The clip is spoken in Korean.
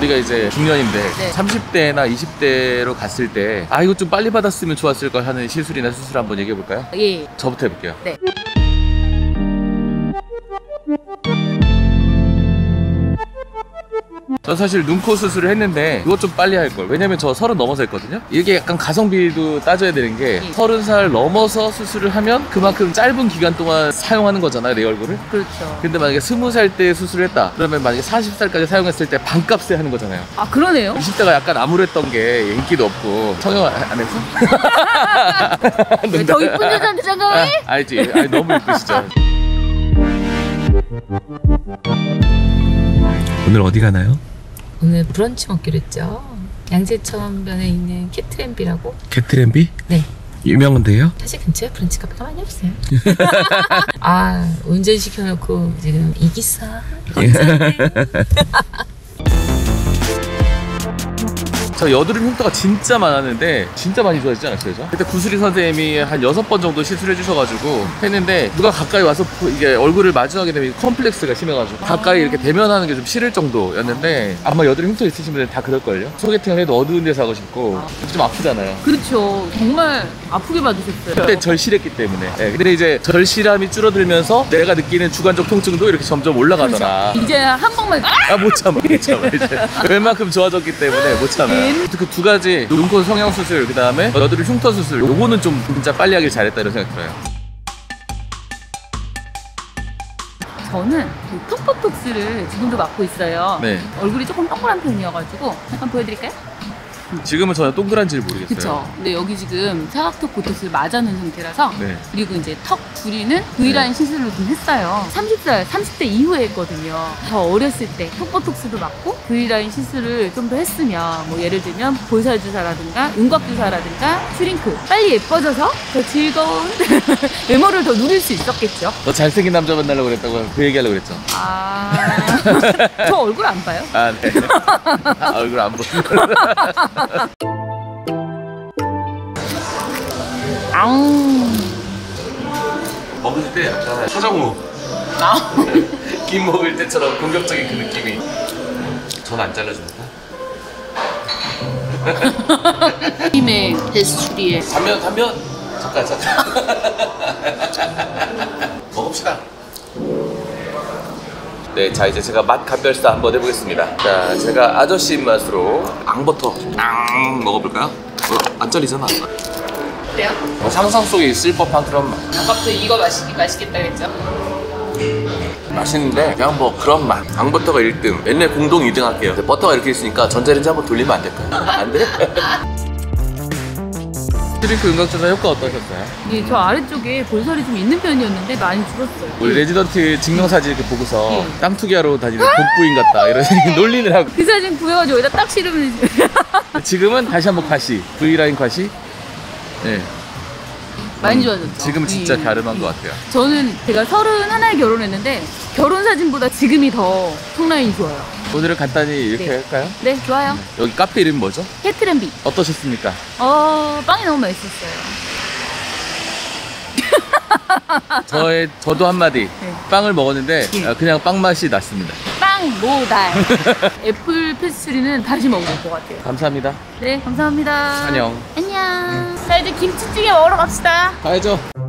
우리가 이제 중년인데 네. 30대나 20대로 갔을 때 아 이거 좀 빨리 받았으면 좋았을 걸 하는 시술이나 수술 한번 얘기해 볼까요? 예. 저부터 해볼게요. 네. 저 사실 눈코 수술을 했는데 이거 좀 빨리 할걸. 왜냐면 저 30 넘어서 했거든요. 이게 약간 가성비도 따져야 되는 게 30살 넘어서 수술을 하면 그만큼 짧은 기간 동안 사용하는 거잖아요, 내 얼굴을. 그렇죠. 근데 만약에 20살 때 수술을 했다 그러면 만약에 40살까지 사용했을 때 반값에 하는 거잖아요. 아, 그러네요. 20대가 약간 암울했던 게 인기도 없고. 성형 안 했어? 더 이쁜 여자한테 잠깐만. 알지. 아니, 너무 이쁘시죠. 오늘 어디 가나요? 오늘 브런치 먹기로 했죠. 양재천변에 있는 캐트랜비라고. 캐트랜비? 네. 유명한데요? 사실 근처에 브런치 카페가 많이 없어요. 아, 운전시켜놓고 지금 이기사. 저 여드름 흉터가 진짜 많았는데 진짜 많이 좋아지지 않았어요? 저? 그때 구슬이 선생님이 한 6번 정도 시술해 주셔가지고 했는데 누가 가까이 와서 이게 얼굴을 마주하게 되면 컴플렉스가 심해가지고 가까이 이렇게 대면하는 게 좀 싫을 정도였는데 아마 여드름 흉터 있으신 분들은 다 그럴걸요? 소개팅을 해도 어두운 데서 하고 싶고 좀 아프잖아요. 그렇죠. 정말 아프게 받으셨어요. 그때 절실했기 때문에. 네, 근데 이제 절실함이 줄어들면서 내가 느끼는 주관적 통증도 이렇게 점점 올라가더라. 이제 한 방만 못 참아 이제 웬만큼 좋아졌기 때문에 못 참아요. 그 두 가지 눈코 성형 수술 그 다음에 여드름 흉터 수술 요거는 좀 진짜 빨리 하길 잘했다 이런 생각 들어요. 저는 그 톡보톡스를 지금도 맡고 있어요. 네. 얼굴이 조금 동그란 편이어가지고 잠깐 보여드릴까요? 지금은 전혀 동그란지를 모르겠어요. 그쵸. 근데 여기 지금 사각턱 보톡스를 맞아놓은 상태라서 네. 그리고 이제 턱 줄이는 V라인 시술을 좀 했어요. 30대 이후에 했거든요. 더 어렸을 때 턱보톡스도 맞고 V라인 시술을 좀 더 했으면 뭐 예를 들면 볼살 주사라든가 윤곽 주사라든가 슈링크 빨리 예뻐져서 더 즐거운 외모를 더 누릴 수 있었겠죠. 너 잘생긴 남자 만나려고 그랬다고 그 얘기하려고 그랬죠. 저 얼굴 안 봐요? 아 네. 얼굴 안 보는 아우. 먹을 때 약간 서정우 김 먹을 때처럼 공격적인 그 느낌이. 전 안 잘라줍니다. 힘의 베스츄리에 단면 잠깐 먹읍시다. 네, 자 이제 제가 맛 감별사 한번 해보겠습니다. 자, 제가 아저씨 입맛으로 앙버터 먹어볼까요? 안 잘리잖아. 그래요? 상상 속에 있을 법한 그런 맛. 아까부터 이거 맛있겠다 그랬죠? 맛있는데 그냥 뭐 그런 맛. 앙버터가 1등. 맨날 공동 2등 할게요. 버터가 이렇게 있으니까 전자레인지 한번 돌리면 안 될까요? 안 돼? 슈링크 윤곽주사 효과 어떠셨어요? 예, 저 아래쪽에 볼살이 좀 있는 편이었는데 많이 줄었어요. 우리 레지던트 증명사진 이렇게 보고서 예. 땅 투기하러 다니는 복부인 같다 이런 놀리느라고. 그 사진 구해가지고 여기다 딱 실으면 지금은 다시 한번 과시 V라인 과시. 네. 많이 좋아졌죠. 지금 진짜 예. 갸름한 것 같아요. 저는 제가 31에 결혼했는데 결혼 사진보다 지금이 더 턱라인이 좋아요. 오늘은 간단히 이렇게 네. 할까요? 네, 좋아요. 여기 카페 이름이 뭐죠? 캐트랜비. 어떠셨습니까? 빵이 너무 맛있었어요. 저도 한마디. 네. 빵을 먹었는데 예. 그냥 빵 맛이 났습니다. 빵 모달. 애플 페스츄리는 다시 먹어볼 것 같아요. 감사합니다. 네, 감사합니다. 안녕. 안녕. 자, 이제 김치찌개 먹으러 갑시다. 가야죠.